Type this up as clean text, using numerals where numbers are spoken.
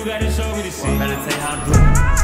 you gotta show me the shit. Meditate how to do it.